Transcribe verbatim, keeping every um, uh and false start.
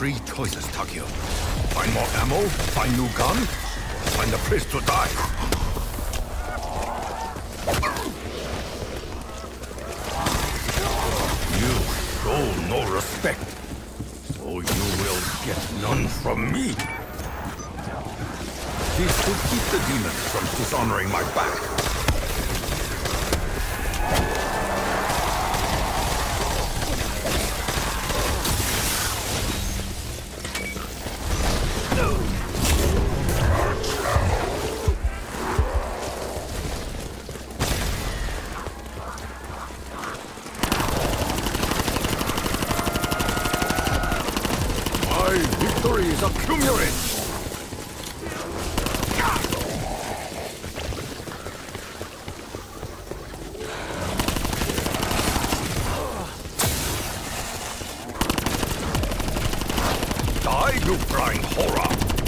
three choices, Takio. Find more ammo, find new gun, find a place to die. You show no respect, so you will get none from me. This to keep the demons from dishonoring my back. My victories accumulate. Die, you flying horror!